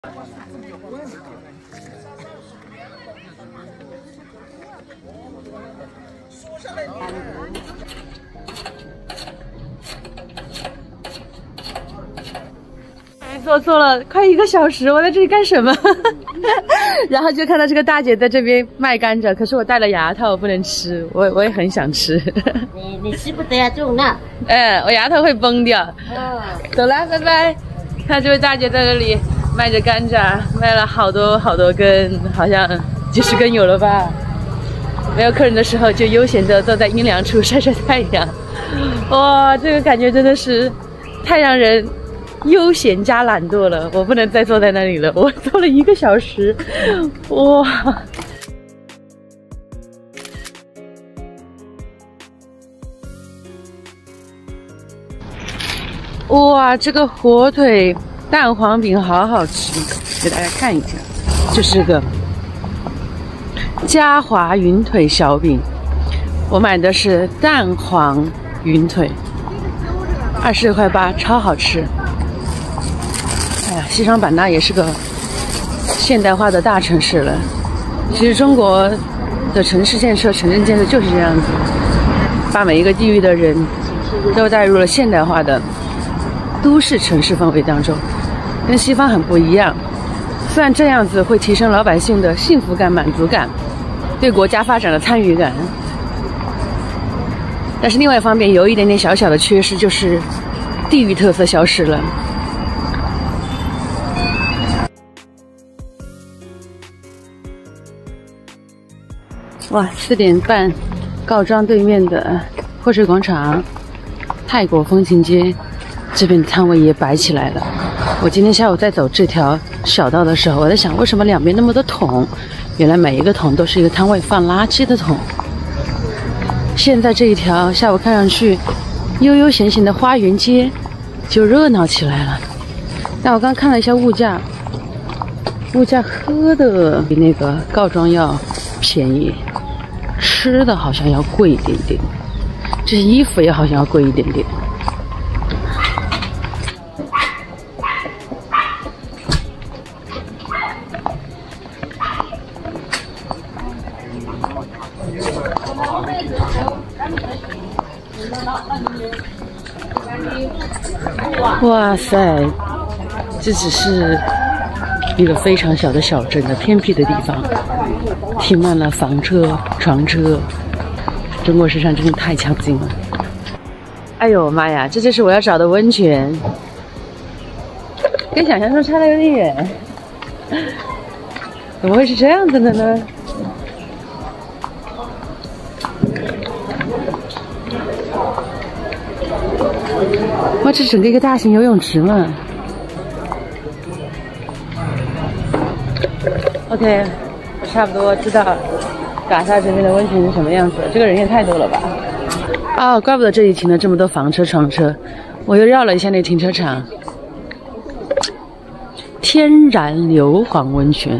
坐了快1个小时，我在这里干什么？然后就看到这个大姐在这边卖甘蔗，可是我戴了牙套，我不能吃，我也很想吃。 你吃不得呀，这种的。 我牙套会崩掉。走了，拜拜。看这位大姐在这里卖着甘蔗，卖了好多根，好像几10根有了吧。没有客人的时候，就悠闲的坐在阴凉处晒晒太阳。哇，这个感觉真的是太让人悠闲加懒惰了，我不能再坐在那里了，我坐了1个小时，哇！哇，这个火腿蛋黄饼好好吃，给大家看一下，这是个嘉华云腿小饼，我买的是蛋黄云腿，20块8，超好吃。哎呀，西双版纳也是个现代化的大城市了。其实中国的城市建设、城镇建设就是这样子，把每一个地域的人都带入了现代化的都市城市氛围当中，跟西方很不一样。虽然这样子会提升老百姓的幸福感、满足感，对国家发展的参与感，但是另外一方面有一点点小小的缺失，就是地域特色消失了。哇，4点半，告庄对面的泼水广场、泰国风情街这边的摊位也摆起来了。我今天下午在走这条小道的时候，我在想，为什么两边那么多桶？原来每一个桶都是一个摊位放垃圾的桶。现在这一条下午看上去悠悠闲闲的花园街就热闹起来了。但我刚看了一下物价，物价喝的比那个告庄要便宜，吃的好像要贵一点点，这衣服也好像要贵一点点。哇塞，这只是一个非常小的小镇的偏僻的地方，停满了房车、床车。中国市场真的太强劲了！哎呦妈呀，这就是我要找的温泉，跟想象中差得有点远。怎么会是这样子的呢？哇，这整个一个大型游泳池嘛。OK， 我差不多知道嘎萨这边的温泉是什么样子。这个人也太多了吧？哦，怪不得这里停了这么多房车、床车。我又绕了一下那停车场。天然硫磺温泉。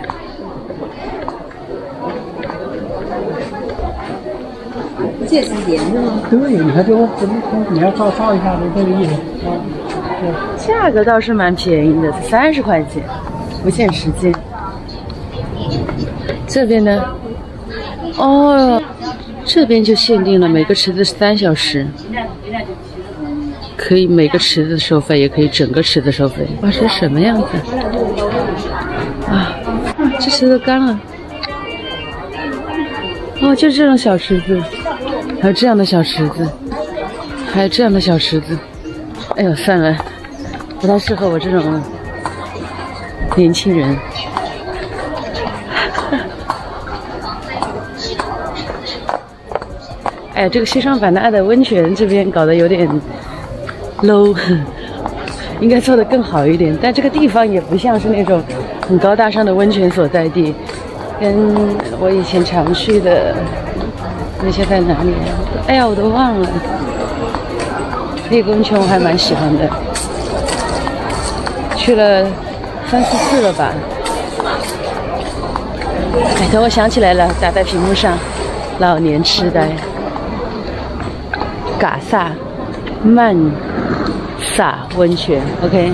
这是盐的吗？ 对，你看这个，你要照一下，就这个意思啊。 价格倒是蛮便宜的，30块钱，不限时间。这边呢？哦，这边就限定了每个池子是3小时，可以每个池子收费，也可以整个池子收费。哇，这是什么样子？啊，这池子干了。哦，就是这种小池子。还有这样的小池子，还有这样的小池子。哎呦，算了，不太适合我这种年轻人。哎，这个西双版纳的温泉这边搞得有点 low， 应该做得更好一点。但这个地方也不像是那种很高大上的温泉所在地，跟我以前常去的那些在哪里啊？哎呀，我都忘了。那个温泉我还蛮喜欢的，去了3、4次了吧。哎，等我想起来了，打在屏幕上。老年痴呆。嘎萨曼萨温泉 ，OK。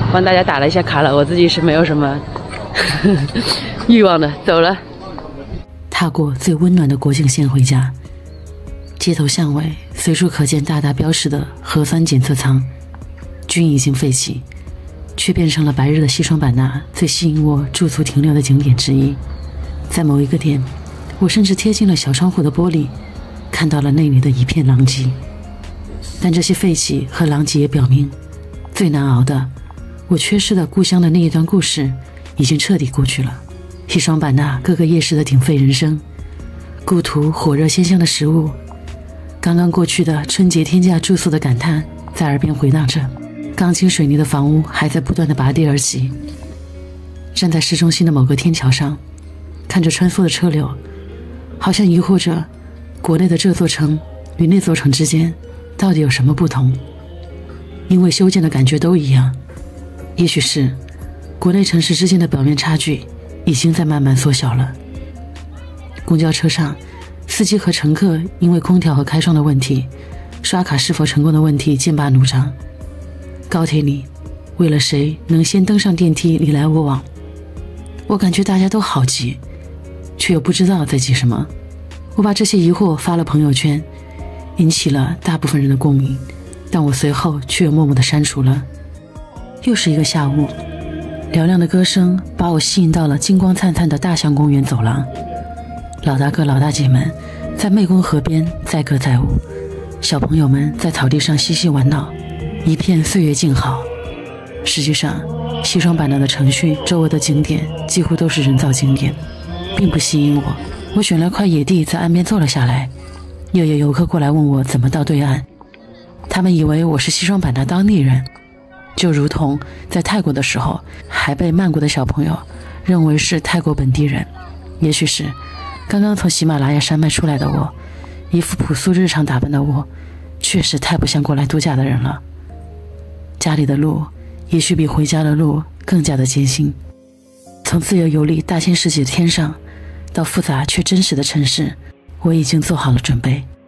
帮大家打了一下卡了，我自己是没有什么欲望的，走了。踏过最温暖的国境线回家，街头巷尾随处可见大大标示的核酸检测舱，均已经废弃，却变成了白日的西双版纳最吸引我驻足停留的景点之一。在某一个点，我甚至贴近了小窗户的玻璃，看到了那里的一片狼藉。但这些废弃和狼藉也表明，最难熬的，我缺失的故乡的那一段故事已经彻底过去了。西双版纳各个夜市的鼎沸人声，故土火热鲜香的食物，刚刚过去的春节天价住宿的感叹在耳边回荡着，钢筋水泥的房屋还在不断的拔地而起。站在市中心的某个天桥上，看着穿梭的车流，好像疑惑着国内的这座城与那座城之间到底有什么不同。因为修建的感觉都一样，也许是国内城市之间的表面差距已经在慢慢缩小了。公交车上，司机和乘客因为空调和开窗的问题，刷卡是否成功的问题剑拔弩张。高铁里，为了谁能先登上电梯你来我往，我感觉大家都好急，却又不知道在急什么。我把这些疑惑发了朋友圈，引起了大部分人的共鸣，但我随后却又默默地删除了。又是一个下午，嘹亮的歌声把我吸引到了金光灿灿的大象公园走廊。老大哥老大姐们在湄公河边载歌载舞，小朋友们在草地上嬉戏玩闹，一片岁月静好。实际上，西双版纳的城区周围的景点几乎都是人造景点，并不吸引我。我选了块野地在岸边坐了下来，又有游客过来问我怎么到对岸，他们以为我是西双版纳当地人，就如同在泰国的时候还被曼谷的小朋友认为是泰国本地人。也许是刚刚从喜马拉雅山脉出来的我，一副朴素日常打扮的我，确实太不像过来度假的人了。家里的路也许比回家的路更加的艰辛。从自由游历大千世界的天上，到复杂却真实的城市，我已经做好了准备。